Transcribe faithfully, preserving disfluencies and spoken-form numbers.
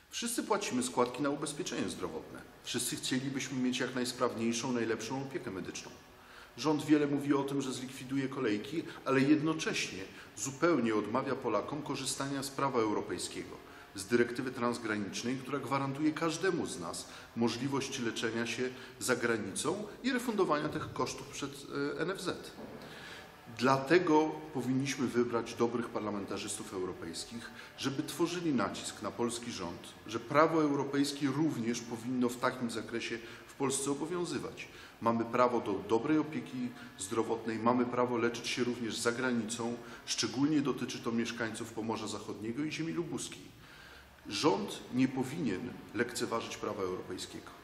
Wszyscy płacimy składki na ubezpieczenie zdrowotne. Wszyscy chcielibyśmy mieć jak najsprawniejszą, najlepszą opiekę medyczną. Rząd wiele mówi o tym, że zlikwiduje kolejki, ale jednocześnie zupełnie odmawia Polakom korzystania z prawa europejskiego, z dyrektywy transgranicznej, która gwarantuje każdemu z nas możliwość leczenia się za granicą i refundowania tych kosztów przed N F Z. Dlatego powinniśmy wybrać dobrych parlamentarzystów europejskich, żeby tworzyli nacisk na polski rząd, że prawo europejskie również powinno w takim zakresie w Polsce obowiązywać. Mamy prawo do dobrej opieki zdrowotnej, mamy prawo leczyć się również za granicą, szczególnie dotyczy to mieszkańców Pomorza Zachodniego i ziemi lubuskiej. Rząd nie powinien lekceważyć prawa europejskiego.